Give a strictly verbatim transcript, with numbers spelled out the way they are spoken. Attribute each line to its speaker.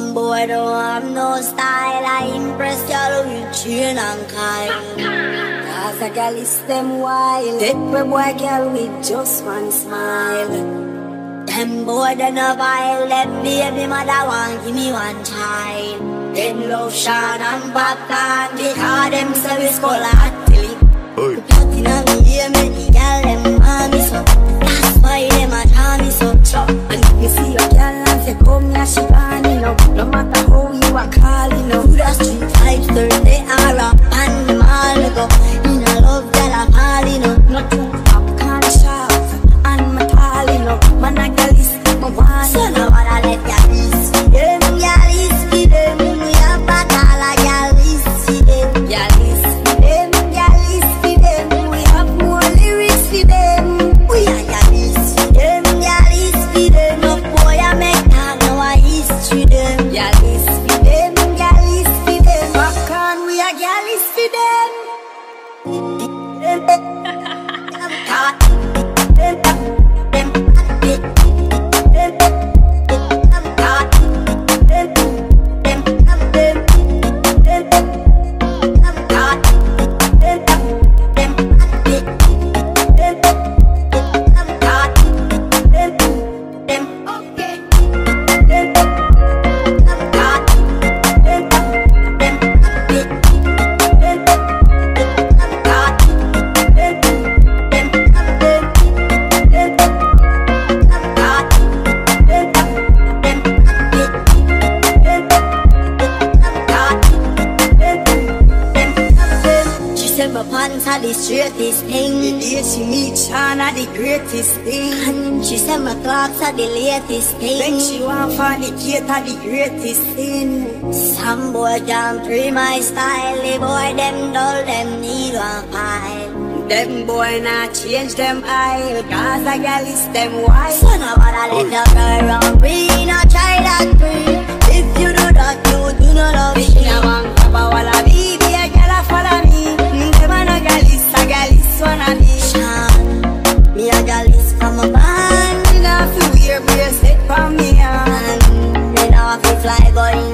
Speaker 1: Some boy don't have no style. I impress y'all with chain and Kyle. Cause a girl is them wild. Take a boy girl with just one smile. Them boy they no vile. That baby mother want give me one child. Them lotion and popcorn because them service collateral. Put in a me ear make the girl them mommy so. That's why them a tell me so. And if you see your girl and say come here she gone up. No matter how you are calling up. To the street five thirty hour and them all go. In a love that I'm falling up. Not too popcorn shop and my talling up. Man a girl is my one. So now I let Gyalis Fi Dem. Gyalis Fi Dem. We have a call a Gyalis Fi Dem. Gyalis Fi Dem. Gyalis Fi Dem. We have more lyrics for them. We are Gyalis Fi Dem. Gyalis Fi Dem. No boy I make that know a history them. Gyalis Fi Dem. Gyalis Fi Dem. Popcorn we are Gyalis Fi Dem. My pants are the straightest thing. The day she meet Sean are the greatest thing. And she said my clocks are the latest thing. Then she want fornicate are the greatest thing. Some boy can't free my style. The boy them dull, them need one pile. Them boy not change them aisle. Cause a girl is them wild. So now I let the girl run free. Not try that free. If you do that you do not love me. She now want grab a wall of baby. A girl a follow me. Gyalis, a Gyalis wanna be Sean. Me a Gyalis from a band. Me not feel weird, bracelet from me hand. Me not feel fly going